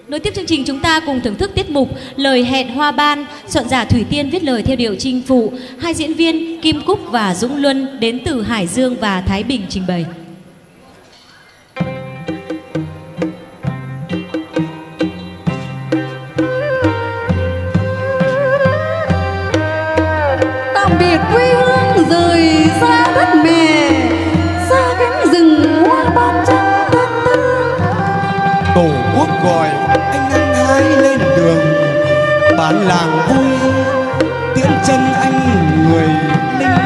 Nối tiếp chương trình, chúng ta cùng thưởng thức tiết mục Lời hẹn hoa ban, soạn giả Thủy Tiên viết lời theo điệu Chinh Phụ, hai diễn viên Kim Cúc và Dũng Luân đến từ Hải Dương và Thái Bình trình bày. Tạm biệt quê hương rời xa đất mẹ, xa cánh rừng hoa ban trắng thanh tươi. Tổ quốc gọi anh hái lên đường, bản làng vui tiễn chân anh người lính.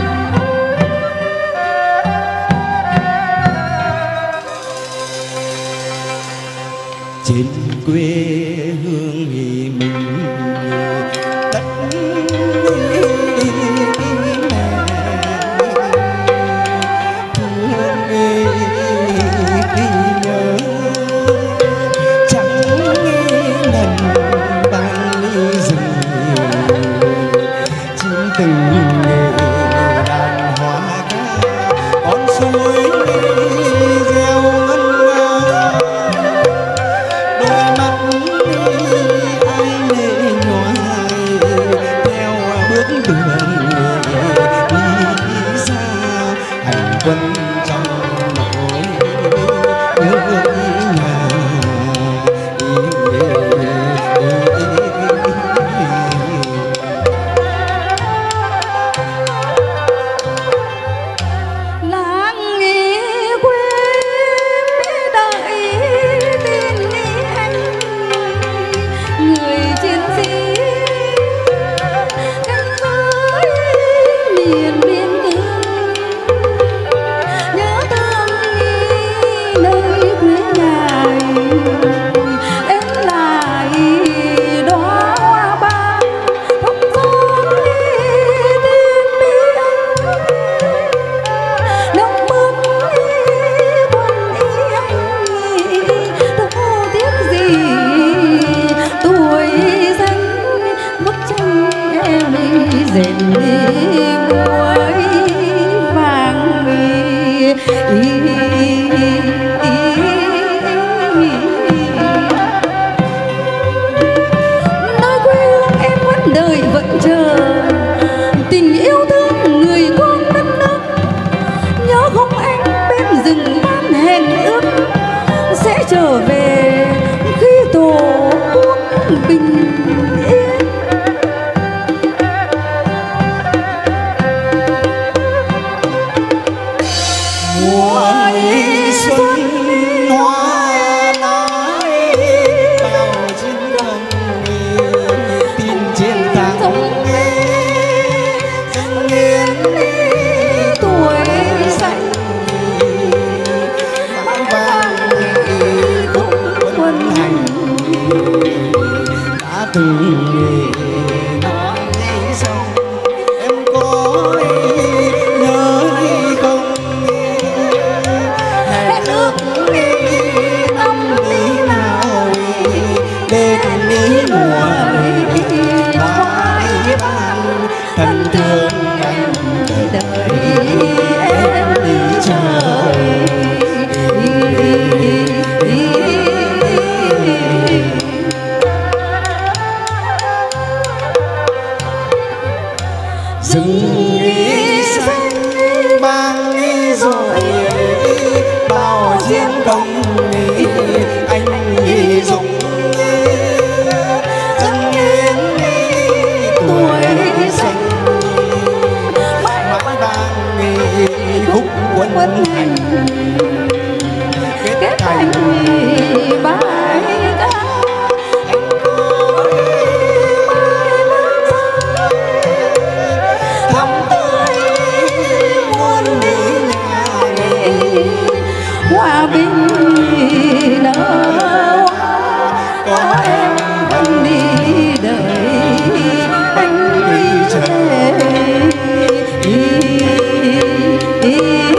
Trên quê hương thì mình đất mẹ thương nhớ chẳng lần ban ly rừng chim từng đàn hoa ca con suối reo ngân nga đôi mắt ai lệ nhòa theo bước đường đi xa hành quân trong nỗi nhớ nhà. Làng nghề quê đợi tin anh, người chiến sĩ canh với miền biên cương, nhớ thương nơi quê nhà em lại đóa hoa ban không gió tìm bi anh đông bước quân y anh đâu tiếc gì tuổi xanh bức tranh em dệt muối vàng nơi quê hương em vẫn đợi vẫn chờ tình yêu thương người con đất nước. Nhớ không anh bên rừng ban hẹn ước sẽ trở về khi tổ quốc bình yên. Mùa xuân hoa nãi bao chiến công tin chiến thắng Dâng nghiêng tuổi xanh mãi vang khúc quân hành đã từng nói xong em có nhớ không hẹn ước năm tí nào đến ní mùa mãi ban thân thương anh đợi em đi chờ. rừng xanh mang rồi bao chiến công anh dũng dâng hiến tuổi xanh mãi vang khúc quân hành Kết thành bài ca thắm tươi muôn đi nhà hòa bình nở có em vẫn đi đợi anh đi chờ.